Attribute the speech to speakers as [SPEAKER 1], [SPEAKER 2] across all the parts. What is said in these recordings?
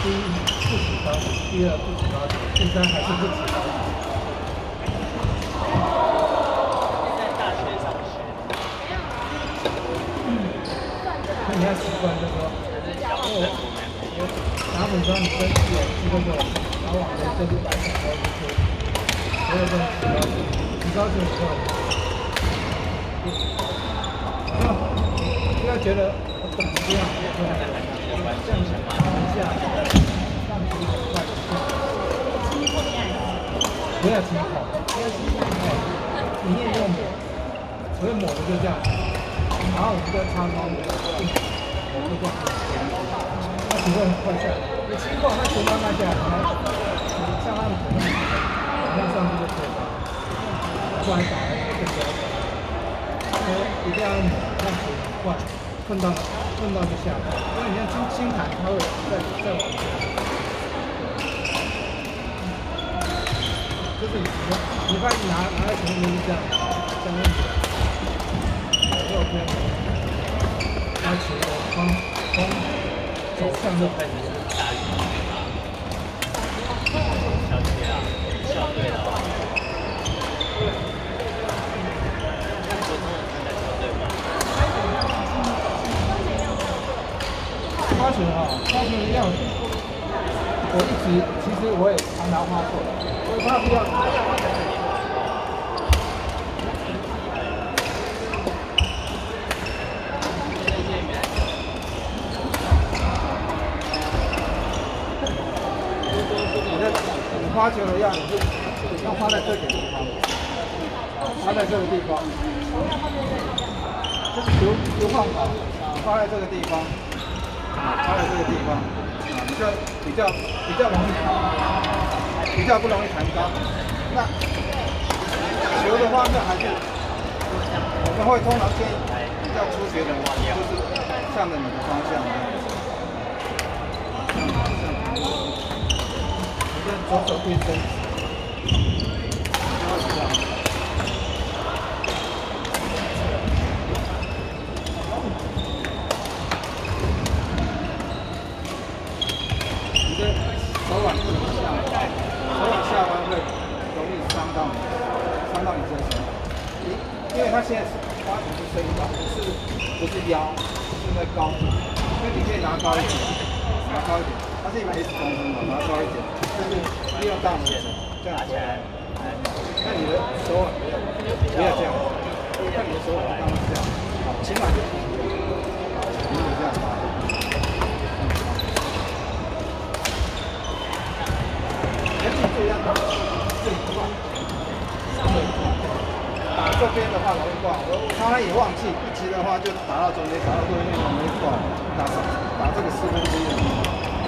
[SPEAKER 1] 第一不起高点，第二不起高点，第三还是不起高点。
[SPEAKER 2] 在大学上学。
[SPEAKER 1] 那你要习惯就说，我打粉砖你跟有机会就打网球跟100小高就可以，没有这种起高就不错。不要觉得我懂这样，这样想一下，让自己很快的不要轻口，你念就抹，所谓抹的就这样，然后我们就擦膏抹，就这样，它其实很快下来。你轻口，它球慢慢下来，你像他们可能往上上去就可以了，不然打了更加快。一定要抹，让球很快碰到就下来，因为你看轻弹，它会再往前。就是你发现拿在前面就是这样用的，右边，它球从走向就开始
[SPEAKER 2] 大雨，小学啊，校队的话，
[SPEAKER 1] 花球一样，我一直其实我也常常花错，我怕不要。你花球的样子是要花在这个地方，花在这个地方，这个球放好，花在这个地方。花在这个地方，比较容易，比较不容易弹高。那球的方向还是我们会通常建议比较初学的话，就是向着你的方向，你的左手对身，这样。手腕不能下，手腕下弯会容易伤到你身上。因为它现在是花球是身高，不是腰，是在高度。所以你可以拿高一点，它是110公分嘛，拿高一点，就是利用大拇指这样回来。那你的手腕不要这样，看你的手腕刚刚这样，好，起码就这样发。这样最快，打这边的话容易挂，我常常也忘记，一直的话就打到中间，容易挂，打这个1/4。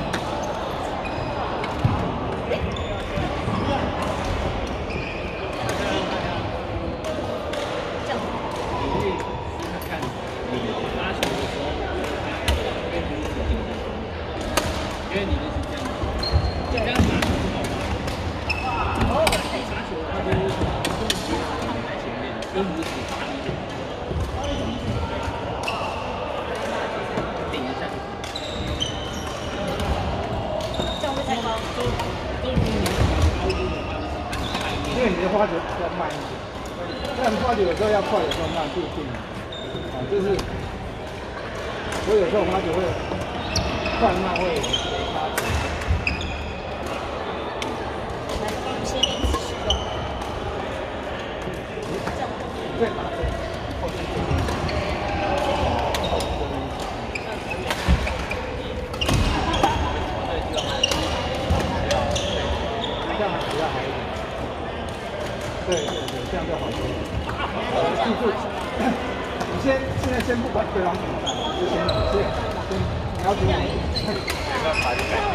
[SPEAKER 2] 因为你的是这样，这样打。跟拇指长一点，顶一下，
[SPEAKER 3] 这样会太高。
[SPEAKER 1] 因为你的花球比较慢一点，这样花球有时候要快，有时候慢，不一定。就是我有时候花球会快慢会差。
[SPEAKER 3] 先练习使用。
[SPEAKER 1] 再打这个，这样比较好一点。对，这样就好一点。记住，你现在先不管对方怎么打，就先了解你。
[SPEAKER 2] 没办法，就改。